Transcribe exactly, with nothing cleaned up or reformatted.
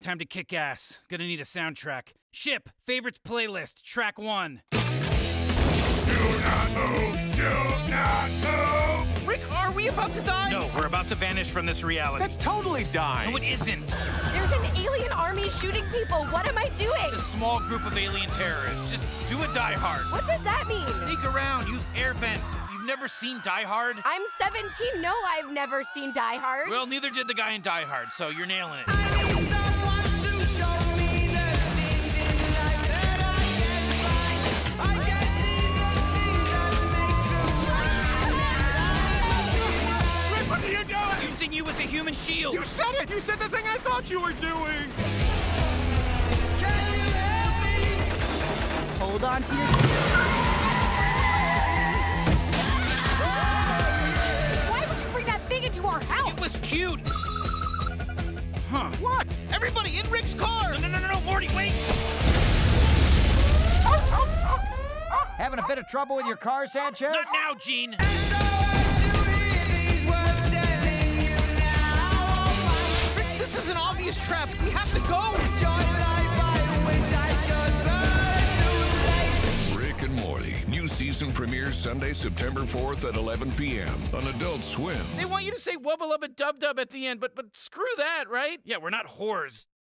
Time to kick ass. Gonna need a soundtrack. Ship, favorites playlist, track one. Do not move! Do not move! Rick, are we about to die? No, we're about to vanish from this reality. That's totally dying! No, it isn't. There's an alien army shooting people. What am I doing? It's a small group of alien terrorists. Just do a Die Hard. What does that mean? Sneak around, use air vents. You've never seen Die Hard? I'm seventeen. No, I've never seen Die Hard. Well, neither did the guy in Die Hard, so you're nailing it. What are you doing? Using you as a human shield. You said it! You said the thing I thought you were doing! Hold on to your... Why would you bring that thing into our house? It was cute. Huh. What? Everybody in Rick's car! No, no, no, no, no, Morty, wait! Having a bit of trouble with your car, Sanchez? Not now, Gene. Rick, this is an obvious trap. We have to go! Rick and Morty. New season premieres Sunday, September fourth at eleven p m on Adult Swim. They want you to say wubba lubba dub dub at the end, but but screw that, right? Yeah, we're not whores.